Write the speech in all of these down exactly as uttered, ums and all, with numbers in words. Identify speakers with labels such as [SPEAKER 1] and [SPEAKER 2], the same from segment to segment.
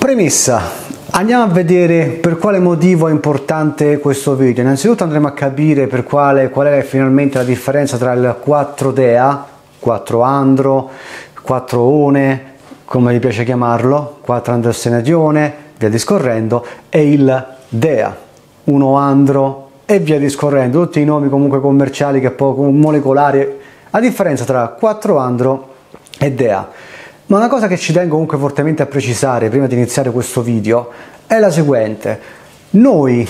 [SPEAKER 1] Premessa, andiamo a vedere per quale motivo è importante questo video. Innanzitutto andremo a capire per quale, qual è finalmente la differenza tra il quattro D E A, quattro Andro, quattro One, come vi piace chiamarlo, quattro androstenedione, via discorrendo, e il D E A, uno Andro e via discorrendo, tutti i nomi comunque commerciali che poi molecolari, a differenza tra quattro Andro e D E A. Ma una cosa che ci tengo comunque fortemente a precisare prima di iniziare questo video è la seguente: noi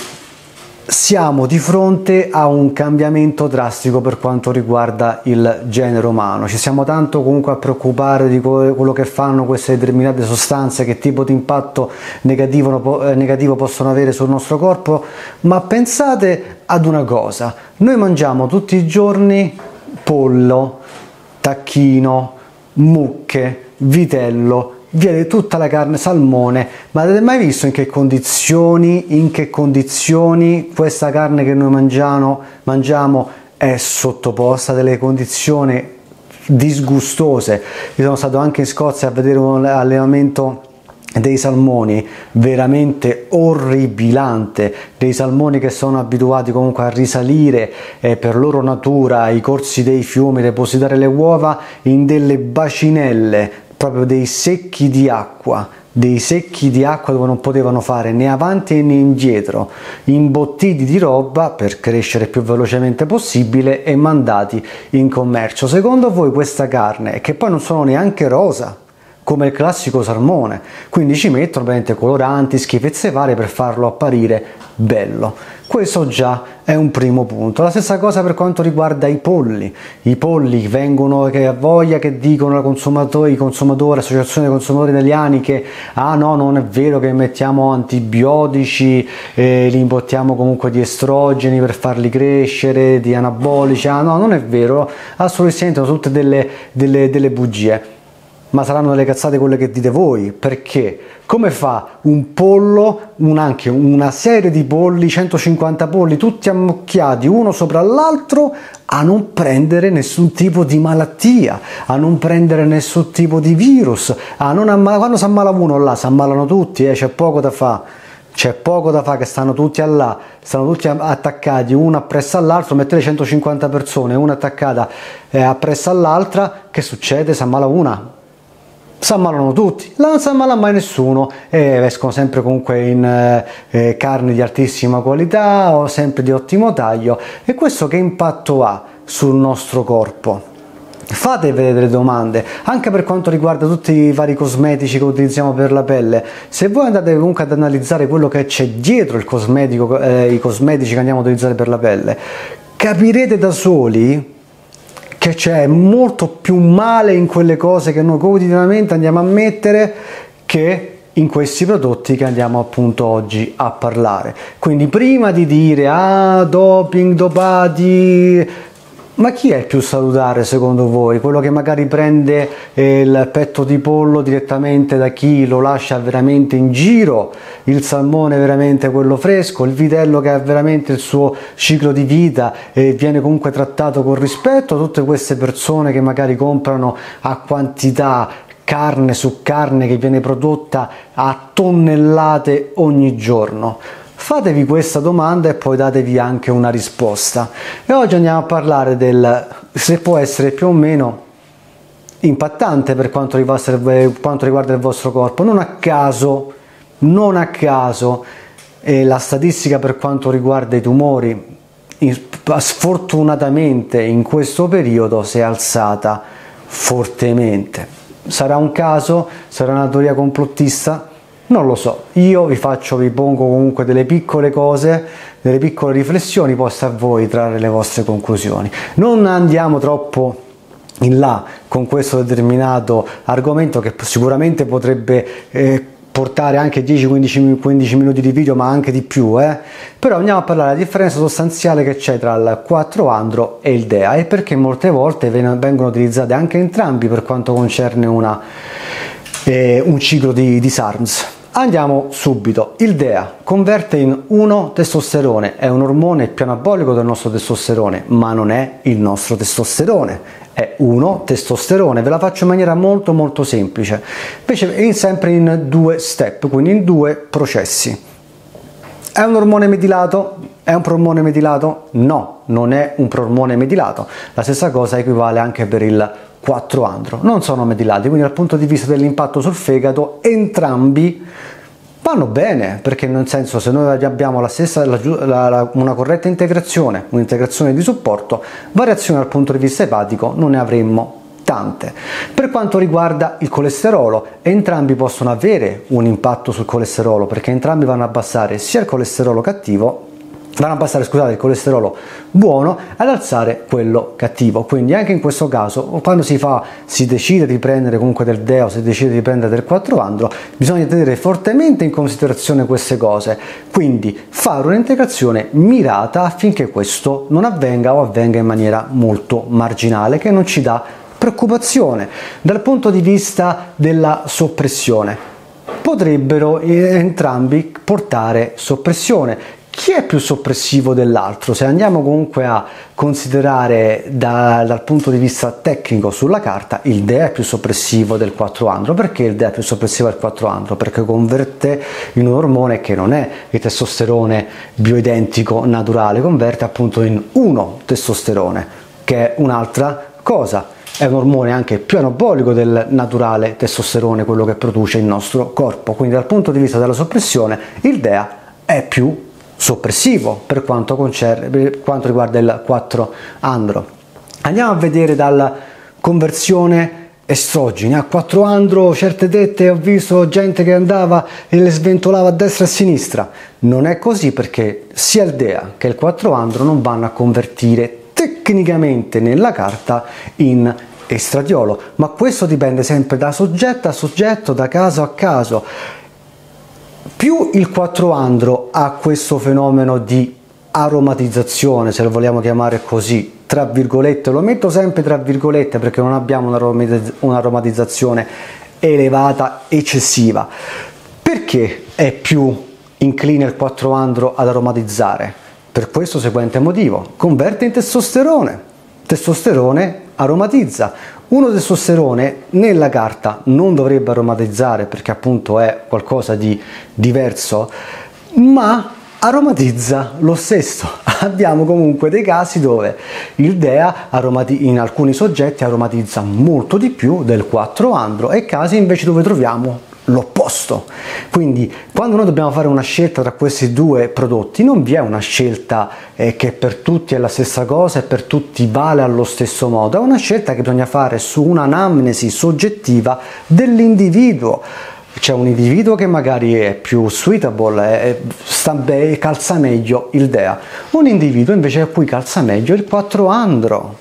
[SPEAKER 1] siamo di fronte a un cambiamento drastico per quanto riguarda il genere umano. Ci siamo tanto comunque a preoccupare di quello che fanno queste determinate sostanze, che tipo di impatto negativo, negativo possono avere sul nostro corpo, ma pensate ad una cosa: noi mangiamo tutti i giorni pollo, tacchino, mucche, vitello, via di tutta la carne, salmone. Ma avete mai visto in che condizioni, in che condizioni questa carne che noi mangiamo, mangiamo è sottoposta a delle condizioni disgustose? Io sono stato anche in Scozia a vedere un allevamento dei salmoni veramente orribilante, dei salmoni che sono abituati comunque a risalire eh, per loro natura ai corsi dei fiumi, depositare le uova in delle bacinelle, proprio dei secchi di acqua, dei secchi di acqua dove non potevano fare né avanti né indietro, imbottiti di roba per crescere più velocemente possibile e mandati in commercio. Secondo voi questa carne, che poi non sono neanche rosa come il classico salmone, quindi ci mettono ovviamente coloranti, schifezze varie per farlo apparire bello. Questo già è un primo punto. La stessa cosa per quanto riguarda i polli. I polli vengono, che a voglia che dicono i consumatori, i consumatori, l'associazione dei consumatori italiani, che ah no, non è vero che mettiamo antibiotici, eh, li imbottiamo comunque di estrogeni per farli crescere, di anabolici. Ah no, non è vero, assolutamente, sono tutte delle, delle, delle bugie. Ma saranno delle cazzate quelle che dite voi, perché come fa un pollo, un, anche una serie di polli, centocinquanta polli tutti ammucchiati uno sopra l'altro, a non prendere nessun tipo di malattia, a non prendere nessun tipo di virus, a non ammala- quando si ammala uno là, si ammalano tutti, eh, c'è poco da fare. C'è poco da fare, che stanno tutti là, stanno tutti attaccati uno appresso all'altro. Mettete centocinquanta persone, una attaccata eh, appresso all'altra, che succede? Si ammala una. Si ammalano tutti, là non si ammala mai nessuno, e escono sempre comunque in eh, carni di altissima qualità o sempre di ottimo taglio. E questo che impatto ha sul nostro corpo? Fatevi delle domande, anche per quanto riguarda tutti i vari cosmetici che utilizziamo per la pelle. Se voi andate comunque ad analizzare quello che c'è dietro il cosmetico, eh, i cosmetici che andiamo a utilizzare per la pelle, capirete da soli che c'è molto più male in quelle cose che noi quotidianamente andiamo a mettere che in questi prodotti che andiamo appunto oggi a parlare. Quindi prima di dire ah doping, dopati, ma chi è il più salutare secondo voi? Quello che magari prende il petto di pollo direttamente da chi lo lascia veramente in giro, il salmone veramente quello fresco, il vitello che ha veramente il suo ciclo di vita e viene comunque trattato con rispetto, tutte queste persone che magari comprano a quantità carne su carne che viene prodotta a tonnellate ogni giorno? Fatevi questa domanda e poi datevi anche una risposta. E oggi andiamo a parlare del se può essere più o meno impattante per quanto riguarda, per quanto riguarda il vostro corpo. Non a caso, non a caso eh, la statistica per quanto riguarda i tumori in, sfortunatamente in questo periodo si è alzata fortemente. Sarà un caso? Sarà una teoria complottista? Non lo so, io vi faccio, vi pongo comunque delle piccole cose, delle piccole riflessioni, poi sta a voi trarre le vostre conclusioni. Non andiamo troppo in là con questo determinato argomento, che sicuramente potrebbe eh, portare anche dieci quindici minuti di video, ma anche di più, eh? Però andiamo a parlare della differenza sostanziale che c'è tra il quattro Andro e il D E A, e perché molte volte vengono utilizzate anche entrambi per quanto concerne una, eh, un ciclo di, di SARMS. Andiamo subito. Il D E A converte in uno testosterone, è un ormone più anabolico del nostro testosterone, ma non è il nostro testosterone, è uno, testosterone. Ve la faccio in maniera molto molto semplice, invece è sempre in due step, quindi in due processi. È un ormone metilato? È un prormone metilato? No, non è un prormone metilato. La stessa cosa equivale anche per il quattro andro. Non sono metilati, quindi dal punto di vista dell'impatto sul fegato entrambi vanno bene, perché nel senso, se noi abbiamo la stessa, la, la, una corretta integrazione, un'integrazione di supporto, variazioni dal punto di vista epatico non ne avremmo tante. Per quanto riguarda il colesterolo, entrambi possono avere un impatto sul colesterolo, perché entrambi vanno a abbassare sia il colesterolo cattivo, vanno a abbassare, scusate, il colesterolo buono, ad alzare quello cattivo. Quindi anche in questo caso, quando si fa, si decide di prendere comunque del D E A o si decide di prendere del quattro andro, bisogna tenere fortemente in considerazione queste cose, quindi fare un'integrazione mirata affinché questo non avvenga o avvenga in maniera molto marginale, che non ci dà preoccupazione. Dal punto di vista della soppressione, potrebbero entrambi portare soppressione. Chi è più soppressivo dell'altro? Se andiamo comunque a considerare da, dal punto di vista tecnico sulla carta, il D E A è più soppressivo del quattro andro. Perché il D E A è più soppressivo del quattro andro? Perché converte in un ormone che non è il testosterone bioidentico naturale, converte appunto in uno testosterone, che è un'altra cosa. È un ormone anche più anabolico del naturale testosterone, quello che produce il nostro corpo. Quindi dal punto di vista della soppressione il D E A è più soppressivo per quanto, concerne, per quanto riguarda il quattro andro. Andiamo a vedere dalla conversione estrogeni. A quattro andro certe tette ho visto gente che andava e le sventolava a destra e a sinistra. Non è così, perché sia il D E A che il quattro andro non vanno a convertire tecnicamente nella carta in estradiolo, ma questo dipende sempre da soggetto a soggetto, da caso a caso. Più il quattro andro ha questo fenomeno di aromatizzazione, se lo vogliamo chiamare così, tra virgolette, lo metto sempre tra virgolette perché non abbiamo un'aromatizzazione elevata, eccessiva. Perché è più incline il quattro andro ad aromatizzare? Per questo seguente motivo: converte in testosterone, testosterone aromatizza. Uno testosterone nella carta non dovrebbe aromatizzare perché appunto è qualcosa di diverso, ma aromatizza lo stesso. Abbiamo comunque dei casi dove il D E A in alcuni soggetti aromatizza molto di più del quattro andro, e casi invece dove troviamo l'opposto. Quindi quando noi dobbiamo fare una scelta tra questi due prodotti, non vi è una scelta eh, che per tutti è la stessa cosa e per tutti vale allo stesso modo, è una scelta che bisogna fare su un'anamnesi soggettiva dell'individuo. C'è un individuo che magari è più suitable, è, sta bene, calza meglio il D E A, un individuo invece a cui calza meglio il quattro andro.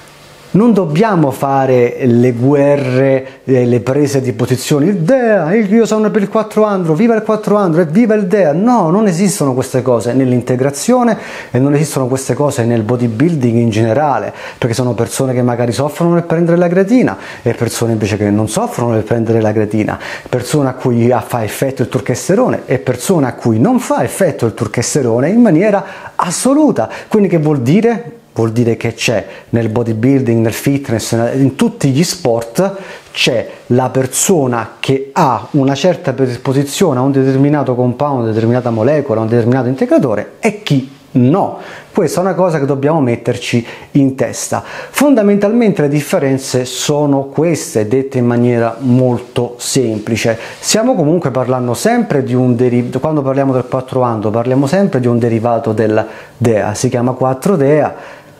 [SPEAKER 1] Non dobbiamo fare le guerre, eh, le prese di posizioni, il D E A, io sono per il quattro andro, viva il quattro andro e viva il D E A. No, non esistono queste cose nell'integrazione e non esistono queste cose nel bodybuilding in generale, perché sono persone che magari soffrono nel prendere la creatina e persone invece che non soffrono nel prendere la creatina, persone a cui fa effetto il turchesterone e persone a cui non fa effetto il turchesterone in maniera assoluta. Quindi che vuol dire? Vuol dire che c'è nel bodybuilding, nel fitness, in tutti gli sport, c'è la persona che ha una certa predisposizione a un determinato compound, una determinata molecola, un determinato integratore e chi no. Questa è una cosa che dobbiamo metterci in testa. Fondamentalmente le differenze sono queste, dette in maniera molto semplice. Stiamo comunque parlando sempre di un derivato, quando parliamo del quattro andro parliamo sempre di un derivato del D E A, si chiama quattro D E A.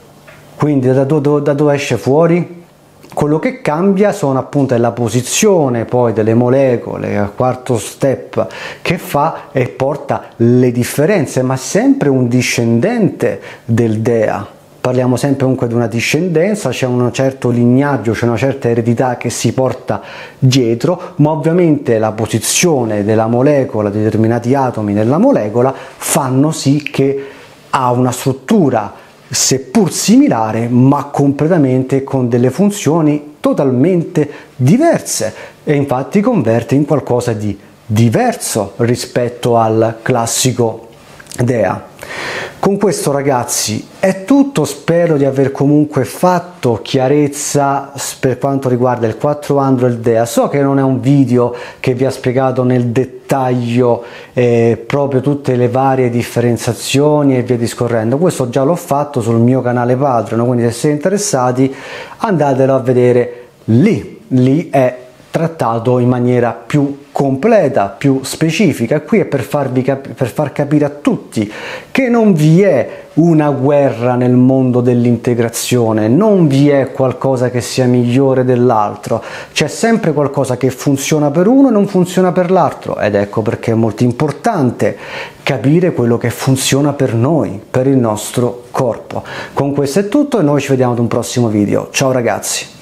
[SPEAKER 1] Quindi da, do, da dove esce fuori? Quello che cambia sono appunto la posizione poi delle molecole, il quarto step che fa e porta le differenze, ma sempre un discendente del D E A. Parliamo sempre comunque di una discendenza, c'è un certo lignaggio, c'è una certa eredità che si porta dietro, ma ovviamente la posizione della molecola, determinati atomi nella molecola fanno sì che ha una struttura seppur similare ma completamente con delle funzioni totalmente diverse, e infatti converte in qualcosa di diverso rispetto al classico dea. Con questo ragazzi è tutto, spero di aver comunque fatto chiarezza per quanto riguarda il quattro andro e il dea. So che non è un video che vi ha spiegato nel dettaglio eh, proprio tutte le varie differenziazioni e via discorrendo, questo già l'ho fatto sul mio canale Patreon, quindi se siete interessati andatelo a vedere lì, lì è trattato in maniera più completa, più specifica. Qui è per farvi cap- per far capire a tutti che non vi è una guerra nel mondo dell'integrazione, non vi è qualcosa che sia migliore dell'altro, c'è sempre qualcosa che funziona per uno e non funziona per l'altro, ed ecco perché è molto importante capire quello che funziona per noi, per il nostro corpo. Con questo è tutto e noi ci vediamo ad un prossimo video. Ciao ragazzi!